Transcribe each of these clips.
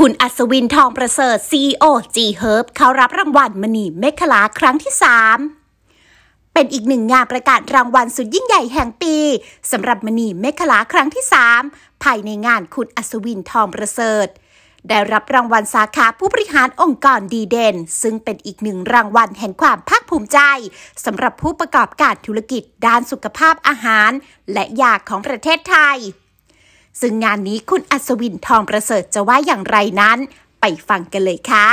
คุณอัศวินทองประเสริฐ CEO G-Herb เขารับรางวัลมณีเมขลาครั้งที่ 3เป็นอีกหนึ่งงานประกาศรางวัลสุดยิ่งใหญ่แห่งปีสำหรับมณีเมขลาครั้งที่ 3ภายในงานคุณอัศวินทองประเสริฐได้รับรางวัลสาขาผู้บริหารองค์กรดีเด่นซึ่งเป็นอีกหนึ่งรางวัลแห่งความภาคภูมิใจสำหรับผู้ประกอบการธุรกิจด้านสุขภาพอาหารและยาของประเทศไทยซึ่งงานนี้คุณอัศวินทองประเสริฐจะว่าอย่างไรนั้นไปฟังกันเลยค่ะ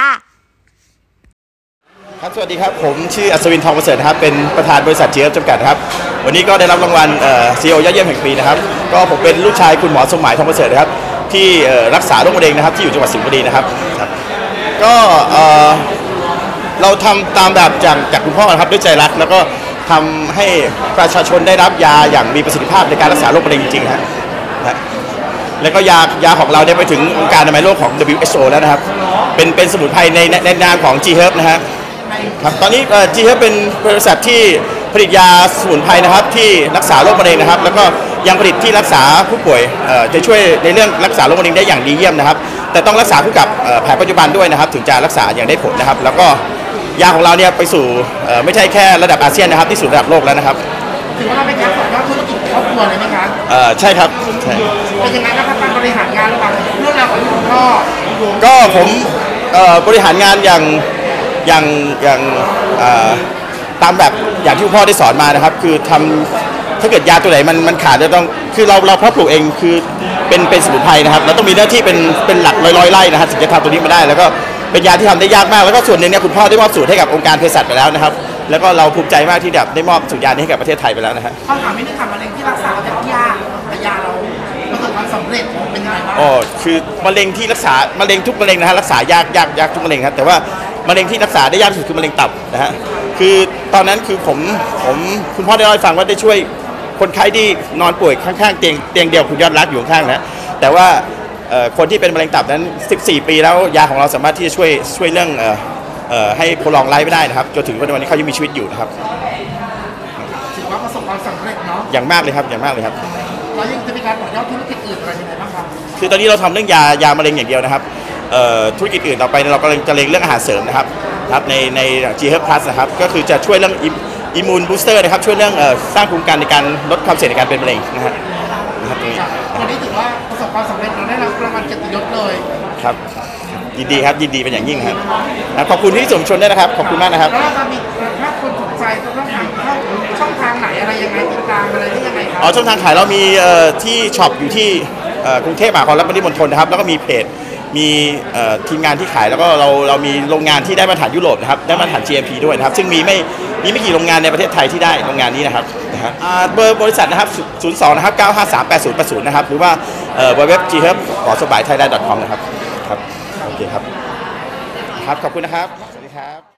ครับสวัสดีครับผมชื่ออัศวินทองประเสริฐนะครับเป็นประธานบริษัทG-Herbจำกัดครับวันนี้ก็ได้รับรางวัลCEO ยอดเยี่ยมแห่งปีนะครับก็ผมเป็นลูกชายคุณหมอสมหมายทองประเสริฐนะครับที่รักษาโรคมะเร็งนะครับที่อยู่จังหวัดสิงห์บุรีนะครับก็เราทำตามแบบจากคุณพ่อนะครับด้วยใจรักแล้วก็ทำให้ประชาชนได้รับยาอย่างมีประสิทธิภาพในการรักษาโรคมะเร็งจริงๆครับแล้วก็ยาของเราได้ไปถึงองค์การอนามัยโลกของ WHO แล้วนะครับเป็นสมุนไพรในนามของ G-Herb นะฮะครับตอนนี้G-Herb เป็นบริษัทที่ผลิตยาสมุนไพรนะครับที่รักษาโรคมะเร็งนะครับแล้วก็ยังผลิตที่รักษาผู้ป่วยจะช่วยในเรื่องรักษาโรคมะเร็งได้อย่างดีเยี่ยมนะครับแต่ต้องรักษาคู่กับแผนปัจจุบันด้วยนะครับถึงจะรักษาอย่างได้ผลนะครับแล้วก็ยาของเราเนี่ยไปสู่ไม่ใช่แค่ระดับอาเซียนนะครับที่สู่ระดับโลกแล้วนะครับถือว่าเราเป็นการต่อยอดธุรกิจครอบครัวเลยไหมคะใช่ครับใช่เป็นยังไงนะครับการบริหารงานระหว่างเรื่องราวของคุณพ่อก็ผมบริหารงานอย่างตามแบบอย่างที่พ่อได้สอนมานะครับคือทำถ้าเกิดยาตัวไหนมันขาดจะต้องคือเราเพาะปลูกเองคือเป็นสมุนไพรนะครับเราต้องมีหน้าที่เป็นหลักร้อยไร่นะครับถึงจะทำตัวนี้มาได้แล้วก็เป็นยาที่ทำได้ยากมากแล้วก็ส่วนหนึ่งเนี่ยคุณพ่อได้มอบสูตรให้กับองค์การเภสัชไปแล้วนะครับแล้วก็เราภูมิใจมากที่ได้มอบสูตรยานี้ให้กับประเทศไทยไปแล้วนะฮะคำถามไม่ได้ถามมะเร็งที่รักษาแต่ยากแต่ยาเราประสบความสำเร็จเป็นยังไงบ้างคือมะเร็งที่รักษามะเร็งทุกมะเร็งนะฮะรักษายากทุกมะเร็งครับแต่ว่ามะเร็งที่รักษาได้ยากที่สุดคือมะเร็งตับนะฮะคือตอนนั้นคือผมคุณพ่อได้เล่าให้ฟังว่าได้ช่วยคนไข้ที่นอนป่วยข้างๆเตียงเดียวคุณยอดรักอยู่ข้างๆนะแต่ว่าคนที่เป็นมะเร็งตับนั้น14 ปีแล้วยาของเราสามารถที่จะช่วยเรื่องให้โปรลองไลฟ์ไม่ได้นะครับจนถึงวันนี้เขายังมีชีวิตอยู่นะครับถือว่าประสบความสำเร็จเนาะอย่างมากเลยครับอย่างมากเลยครับแล้วยังจะมีการต่อยอดธุรกิจอื่นอะไรยังไงบ้างครับคือตอนนี้เราทำเรื่องยามะเร็งอย่างเดียวนะครับธุรกิจอื่นต่อไปเรากำลังจะเล็งเรื่องอาหารเสริมนะครับใน G-Herb Plus นะครับก็คือจะช่วยเรื่องอิมมูนบูสเตอร์นะครับช่วยเรื่องสร้างภูมิคุ้มกันในการลดความเสี่ยงในการเป็นมะเร็งนะครับตรงนี้วันนี้ถือว่าประสบความสำเร็จเราได้รับรางวัลเกียรติยศเลยครับยินดีครับยินดีเป็นอย่างยิ่งครับขอบคุณที่สมชนด้วยนะครับขอบคุณมากนะครับแล้วเรามีถ้าคนสนใจต้องหาเข้าช่องทางไหนอะไรยังไงติดตามอะไรได้ยังไงครับช่องทางขายเรามีที่ช็อปอยู่ที่กรุงเทพมหานครและปริมณฑลนะครับแล้วก็มีเพจมีทีมงานที่ขายแล้วก็เรามีโรงงานที่ได้มาตรฐานยุโรปนะครับได้มาตรฐาน GMP ด้วยนะครับซึ่งมีไม่กี่โรงงานในประเทศไทยที่ได้โรงงานนี้นะครับเบอร์บริษัทนะครับ02นะครับ9538080นะครับหรือว่าเว็บ G-Herb ขอสบาย thailand.com นะครับครับโอเคครับขอบคุณนะครับสวัสดีครับ